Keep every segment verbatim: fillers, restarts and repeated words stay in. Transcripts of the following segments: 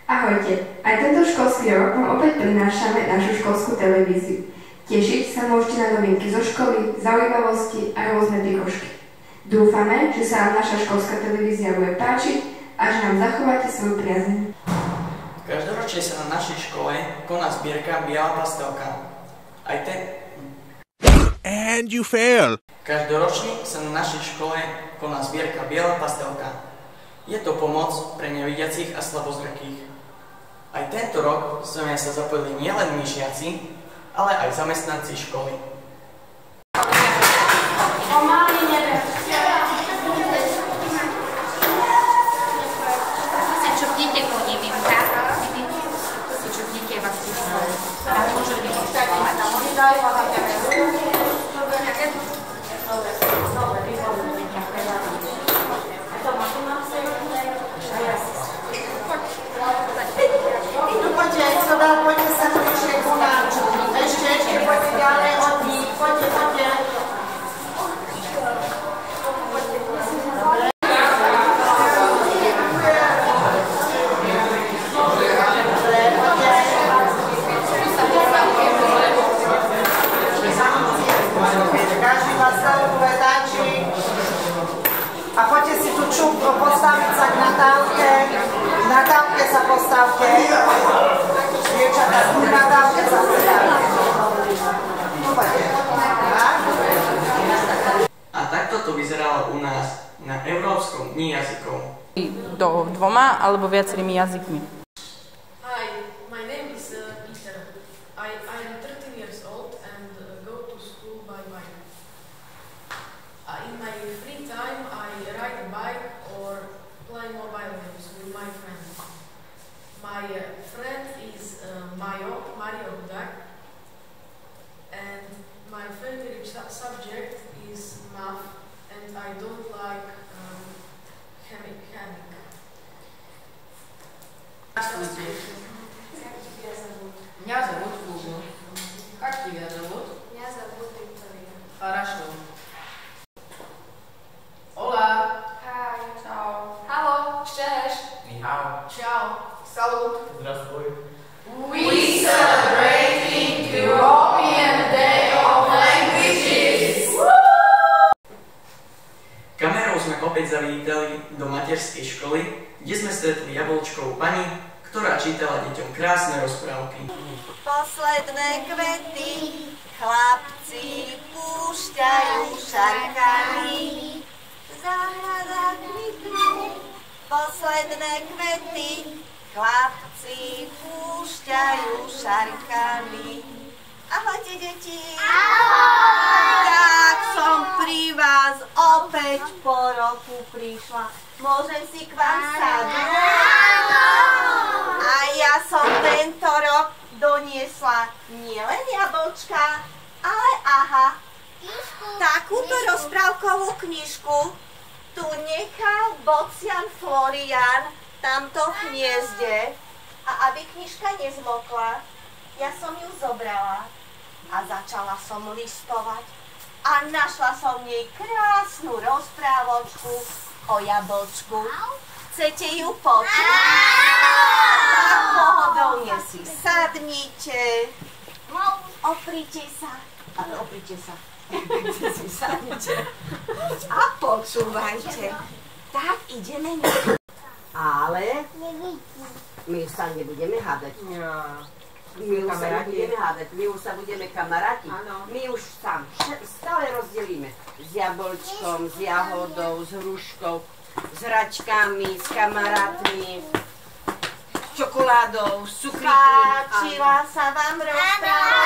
Ahojte, aj tento školský rok vám opäť prinášame našu školskú televíziu. Tešiť sa môžete na novinky zo školy, zaujímavosti a rôzne pikošky. Dúfame, že sa vám naša školská televízia bude páčiť a že nám zachováte svoju priazeň. Každoročne sa na našej škole koná zbierka Biela pastelka. Aj ten... And you fail. Každoročne sa na našej škole koná zbierka Biela pastelka. Je to pomoc pre nevidiacich a slabozrakých. Aj tento rok sme sa zapojili nielen my žiaci, ale aj zamestnanci školy. Poďte sa troške ku nám. Ešte, ešte poďte ďalej od nich. Poďte, poďte. Každý vás celú vedáči. A poďte si tu čupko postaviť sa k Natálke. Natálke sa postavte. A takto to vyzeralo u nás na Európskom dni jazykov. Do dvoma alebo viacerými jazykmi. Hi, my name is uh, Peter. I, I am thirteen years old and uh, go to school by bike. Uh, in my free time I ride a bike or play mobile games with my friends. My uh, friend is uh, Mario, Mario Duck, and my favorite su subject is math, and I don't like um, chemic. chemic. Меня зовут Фугу. Как тебя зовут? Меня зовут Виктория. Хорошо. Hola. Hi. Ciao. Hello. Cześć. Ni hao. Ciao. Salut. Здравствуй. We celebrating European Day of Languages. Kamerou sme opäť zavítali do materskej školy, kde sme stretli jablčkovú pani, ktorá čítala deťom krásne rozprávky. Posledné kvety chlapci púšťajú šarkami. Záhrada kvitne. Posledné kvety chlapci púšťajú šarkami. Ahojte, deti! Ahoj! Tak som pri vás opäť po roku prišla. Môžem si k vám sadnúť? Áno! A ja som tento rok doniesla nielen jablčka, ale aha, takúto rozprávkovú knižku tu nechal bocian Florian tamto v hniezde. A aby knižka nezmokla, ja som ju zobrala a začala som listovať a našla som v nej krásnu rozprávočku o jablčku. Chcete ju počuť? Tak pohodlne si sadnite, oprite sa, ale oprite sa, si sadnite a počúvajte. Tak ideme my. Ale my sa nebudeme hádať. My už sa nebudeme hádať, my už sa budeme kamaráti. My už sa stále rozdelíme s jablčkom, s jahodou, s hruškou, s hračkami, s kamarátmi, s čokoládou, s cukríkom. Páčila sa vám rozpráva?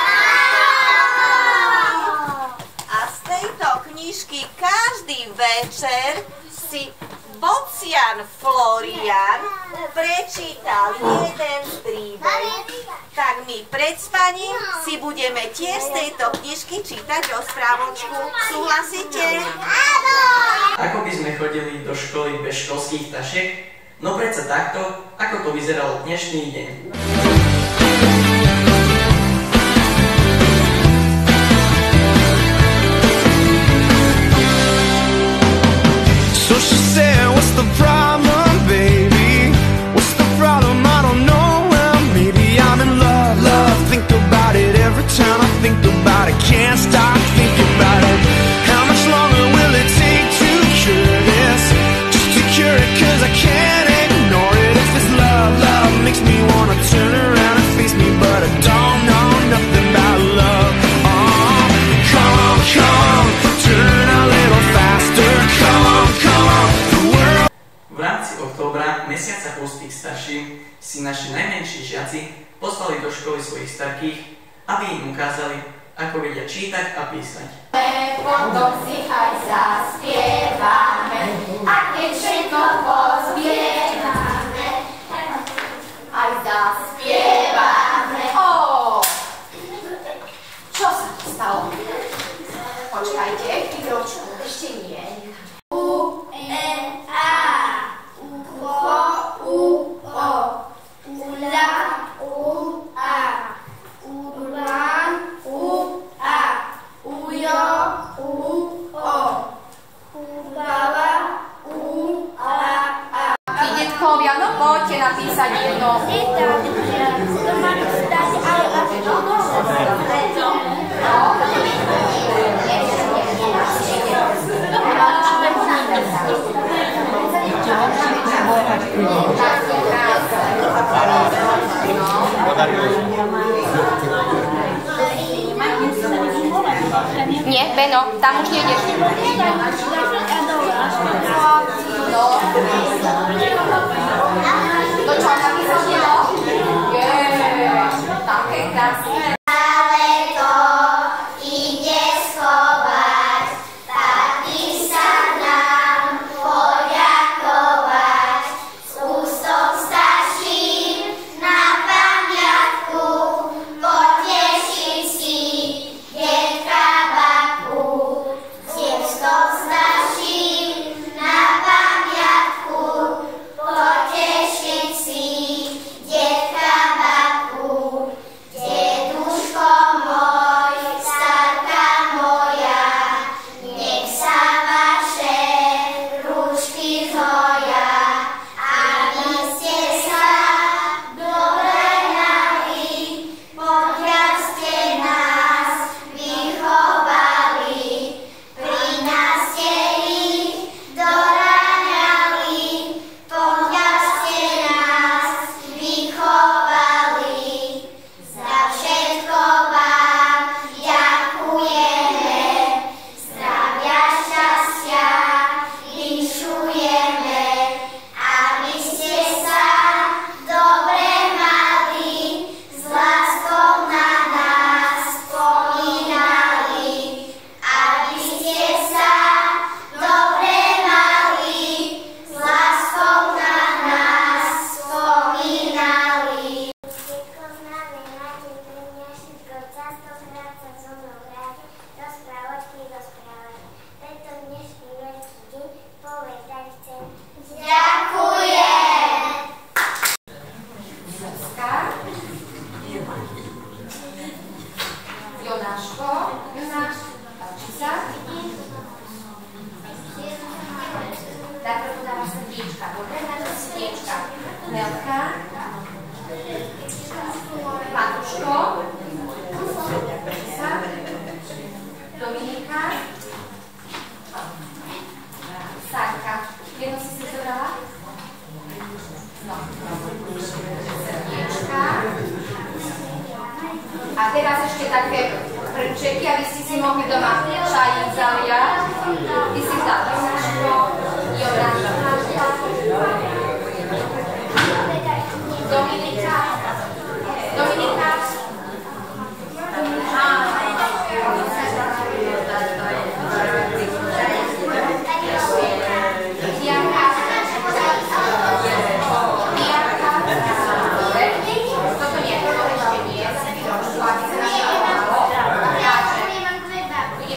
A z tejto knižky každý večer si bocian Florian prečítal jeden príbeh. Tak my pred spaním si budeme tiež z tejto knižky čítať rozprávočku. Súhlasíte? Áno! Ako by sme chodili do školy bez školských tašiek? No predsa takto, ako to vyzeralo dnešný deň. So she said, what's the problem, baby? What's the problem? I don't know. si naši najmenší žiaci poslali do školy svojich starkých, aby im ukázali, ako vedia čítať a písať. Potom si aj zaspievame, a keď všetko pozbierame, aj zaspievame. Ó, čo sa tu stalo? Počkajte, chvíľočku, ešte nie. U, E, A, Ucho, U, O, Ula, U, A, Ulan, U, A, Ujo, U, O, Ubava, U, A, A. Vy, detkovia, no poďte napísať jedno. To má stať, ale až to Nie, Beno, tam už nejdeš. No. To čo, napísal jedno? Jeee, také krásne. Ale to ide schovať, taký sa nám poďakovať. Z ústok starším na pamiatku potešiť si detka babku. Z ústok starším na pamiatku potešiť si detka babku. Deduško môj, starka moja, nech sa vaše ručky zhoja, aby ste sa dobre mali, pokiaľ ste nás vychovali. Pri nás ste ich doraňali, pokiaľ ste nás vychovali. Za všetko vám ďakujeme, zdravia, šťastia vyšujeme, aby ste sa dobre mali, s láskou na nás spomínali. Aby ste sa dobre mali, s láskou na nás spomínali. Ďakujem! Jonáško, Jonáš, páči sa? Najprv dáva srdiečka, dobre? Najprv srdiečka. Nelka. Matuško. Páči sa? Dominika. Sárka. Jedno si si zobrala? No. Srdiečka. A teraz ešte také hrnčeky, aby ste si mohli doma čajík zaliať. Ty